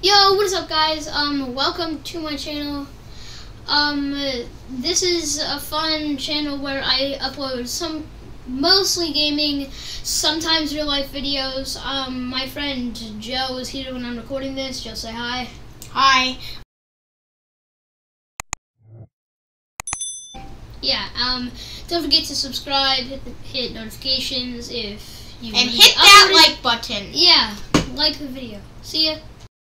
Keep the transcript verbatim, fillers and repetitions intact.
Yo, what is up, guys? Um, welcome to my channel. Um, this is a fun channel where I upload some mostly gaming, sometimes real life videos. Um, my friend Joe is here when I'm recording this. Joe, say hi. Hi. Yeah. Um, don't forget to subscribe, hit the, hit notifications if you And need hit to that upload it. like button. Yeah, like the video. See ya.